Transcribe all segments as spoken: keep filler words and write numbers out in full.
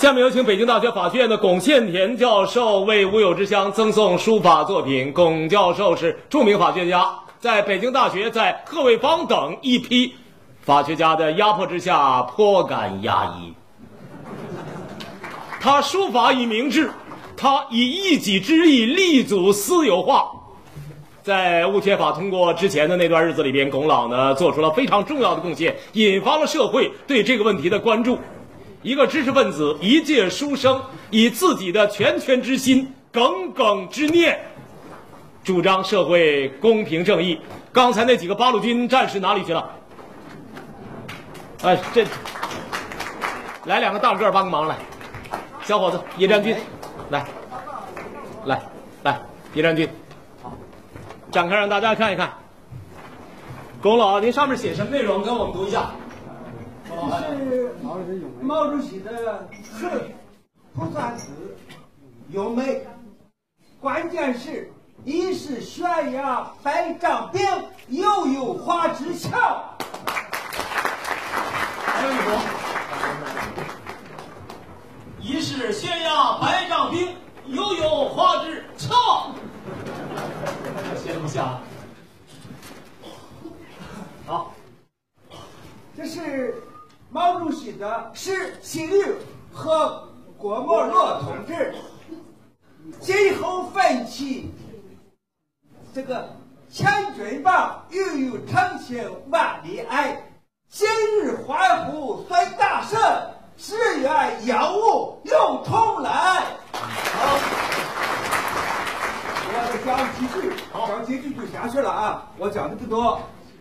下面有请北京大学法学院的龚宪田教授为无有之乡赠送书法作品。龚教授是著名法学家，在北京大学在贺卫方等一批法学家的压迫之下颇感压抑。他书法以明志，他以一己之力力阻私有化。在物权法通过之前的那段日子里边，龚老呢做出了非常重要的贡献，引发了社会对这个问题的关注。一个知识分子，一介书生，以自己的拳拳之心、耿耿之念，主张社会公平正义。刚才那几个八路军战士哪里去了？哎，这来两个大个儿帮个忙来，小伙子，野战军，来，来，来，野战军，展开让大家看一看。龚老，您上面写什么内容？跟我们读一下。 这是毛主席的贺菩萨子，优美。关键是，一是悬崖百丈冰，又有花枝桥。 还有一幅，一是悬崖百丈冰，又有花枝桥。写不下。好， 这是毛主席的诗七律和郭沫若同志今后奋起这个千钧棒，郁郁成情万里爱。今日欢呼算大胜，只愿药物用同来。好，我讲几句，讲几句就下去了啊！我讲的不多。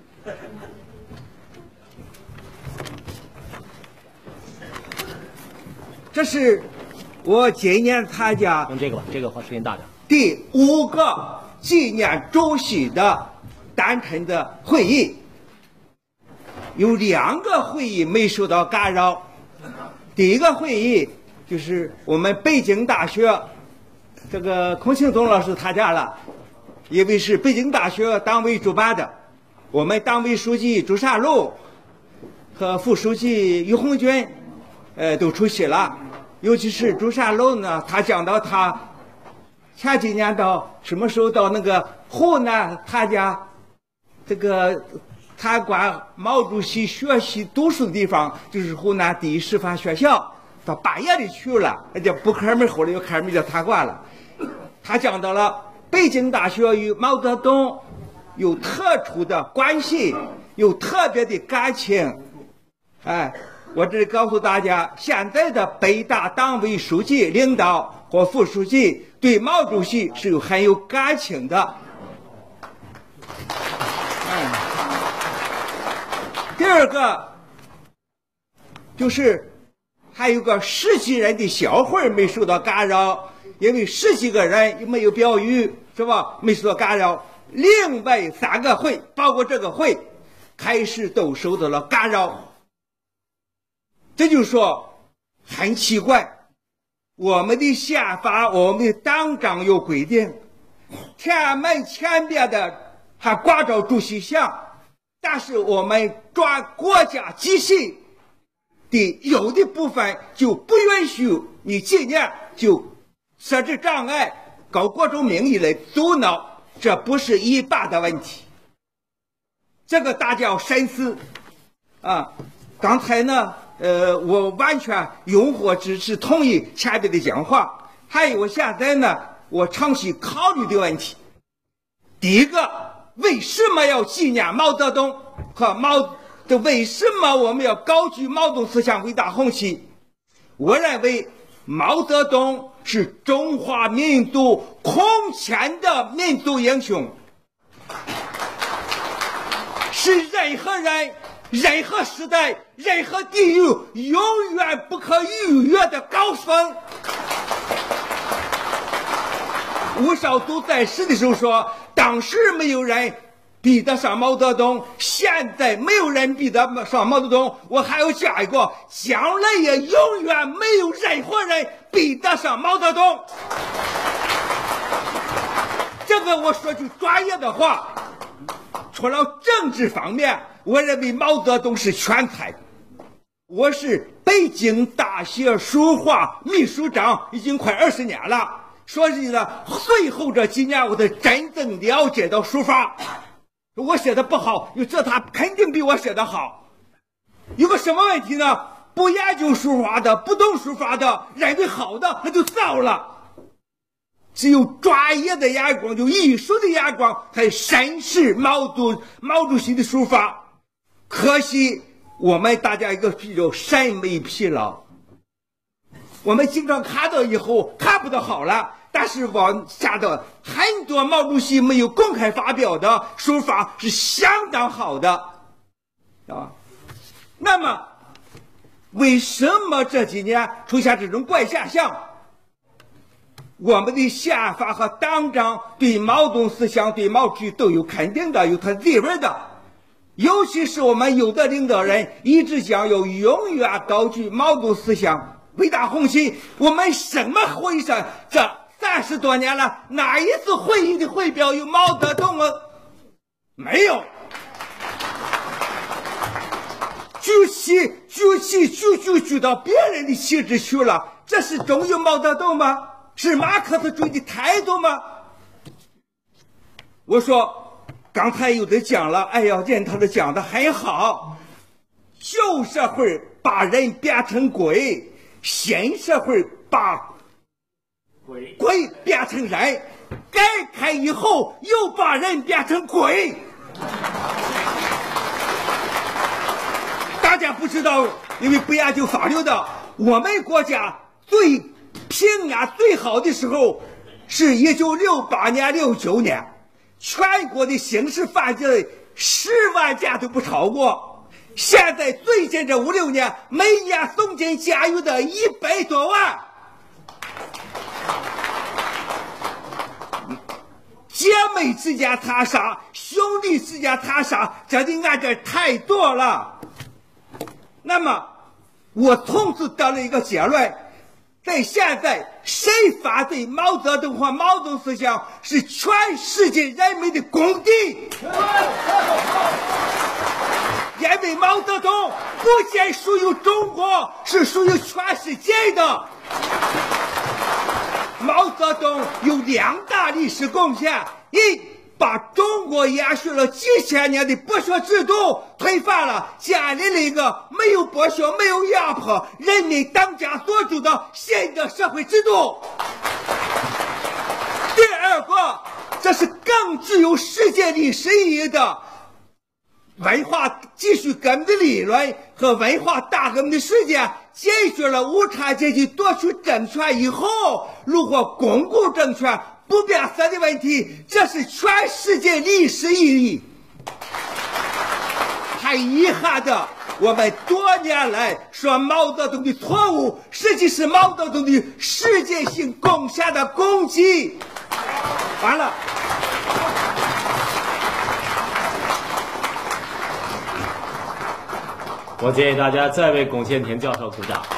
这是我今年参加用这个吧，这个话声音大点。 第五个纪念主席的诞辰的会议，有两个会议没受到干扰。第一个会议就是我们北京大学这个孔庆东老师参加了，因为是北京大学党委主办的，我们党委书记朱善禄和副书记于红军呃都出席了。尤其是朱善禄呢，他讲到他前几年到什么时候到那个湖南参加这个参观毛主席学习读书的地方，就是湖南第一师范学校，到半夜里去了，人家不开门，后来又开门就参观了。他讲到了北京大学与毛泽东有特殊的关系，有特别的感情。哎，我这里告诉大家，现在的北大党委书记领导或副书记对毛主席是有很有感情的。嗯，第二个就是还有个十几人的小会没受到干扰，因为十几个人没有标语，是吧？没受到干扰。另外三个会，包括这个会，开始都受到了干扰。这就说很奇怪，我们的宪法，我们的党章有规定，天安门前边的还挂着主席像，但是我们转国家机器的有的部分就不允许你纪念，就设置障碍，搞各种名义来阻挠，这不是一般的问题，这个大家要深思啊。刚才呢呃，我完全拥护支持同意前辈的讲话。还有现在呢，我长期考虑的问题。第一个，为什么要纪念毛泽东和毛？这为什么我们要高举毛泽东思想伟大红旗？我认为毛泽东是中华民族空前的民族英雄，是任何人、任何时代、任何地域永远不可逾越的高峰。吴绍祖在世的时候说，当时没有人比得上毛泽东，现在没有人比得上毛泽东，我还要加一个，将来也永远没有任何人比得上毛泽东。这个我说句专业的话，除了政治方面，我认为毛泽东是全才，我是北京大学书画秘书长已经快二十年了。说实在，随后这几年我才真正了解到书法。我写的不好，你知道他肯定比我写的好。有个什么问题呢？不研究书法的，不懂书法的，认为好的那就糟了。只有专业的眼光，有艺术的眼光，才审视毛主毛主席的书法。可惜我们大家一个比较审美疲劳，我们经常看到以后看不到好了，但是往下的很多毛主席没有公开发表的书法是相当好的啊。那么为什么这几年出现这种怪现象？我们的宪法和党章对毛泽东思想、对毛主席都有肯定的，有他地位的。尤其是我们有的领导人一直讲要永远高举毛泽东思想伟大宏心。我们什么会议上这三十多年了，哪一次会议的汇表有毛泽东啊？没有。举起举起举举举到别人的旗帜去了，这是忠于毛泽东吗？是马克思主义的态度吗？我说刚才有的讲了，哎呀，人他都讲的很好。旧社会把人变成鬼，新社会把鬼鬼变成人，改革以后又把人变成鬼。大家不知道，因为不研究法律的，我们国家最平安最好的时候是一九六八年、六九年，全国的刑事犯罪十万件都不超过。现在最近这五六年，每年送进监狱的一百多万。姐妹之间他杀，兄弟之间他杀，这的案件太多了。那么我从此得了一个结论，在现在谁反对毛泽东和毛泽东思想，是全世界人民的公敌。因为毛泽东不仅属于中国，是属于全世界的。毛泽东有两大历史贡献：一，把中国延续了几千年的剥削制度推翻了，建立了一个没有剥削、没有压迫、人民当家作主的新的社会制度。第二个，这是更具有世界历史意义的文化继续革命的理论和文化大革命的实践，解决了无产阶级夺取政权以后如何巩固政权不变色的问题，这是全世界历史意义。很遗憾的，我们多年来说毛泽东的错误，实际是毛泽东的世界性贡献的攻击。完了。 我建议大家再为龚宪田教授鼓掌。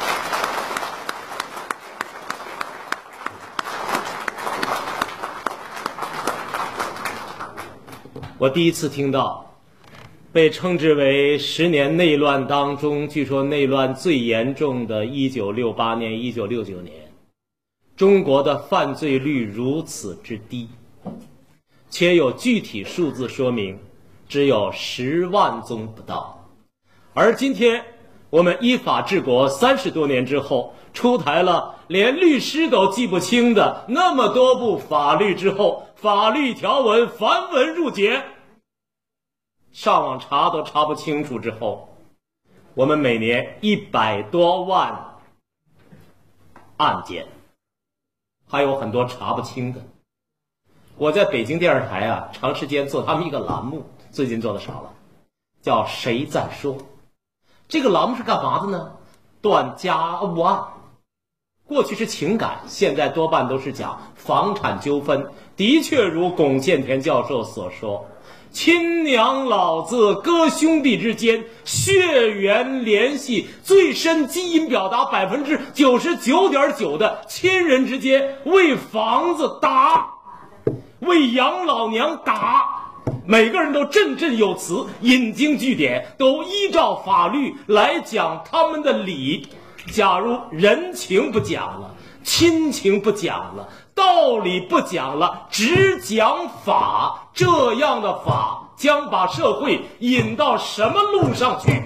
我第一次听到被称之为十年内乱当中，据说内乱最严重的一九六八年、一九六九年，中国的犯罪率如此之低，且有具体数字说明，只有十万宗不到。而今天我们依法治国三十多年之后，出台了连律师都记不清的那么多部法律之后，法律条文繁文缛节，上网查都查不清楚之后，我们每年一百多万案件，还有很多查不清的。我在北京电视台啊，长时间做他们一个栏目，最近做的少了，叫谁在说。这个栏目是干嘛的呢？断家务案。过去是情感，现在多半都是讲房产纠纷。的确如龚宪田教授所说，亲娘老子哥兄弟之间血缘联系最深，基因表达百分之九十九点九的亲人之间为房子打，为养老娘打， 每个人都振振有词，引经据典，都依照法律来讲他们的理。假如人情不讲了，亲情不讲了，道理不讲了，只讲法，这样的法将把社会引到什么路上去？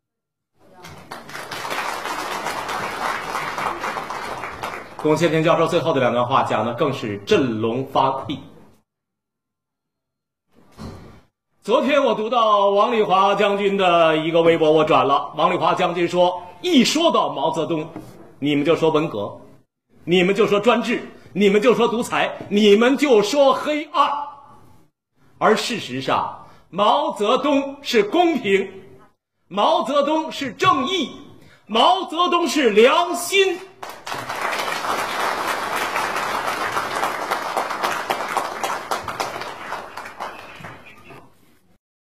龚先田教授最后的两段话讲的更是振聋发聩。昨天我读到王丽华将军的一个微博，我转了。王丽华将军说，一说到毛泽东，你们就说文革，你们就说专制，你们就说独裁，你们就说黑暗。而事实上，毛泽东是公平，毛泽东是正义，毛泽东是良心。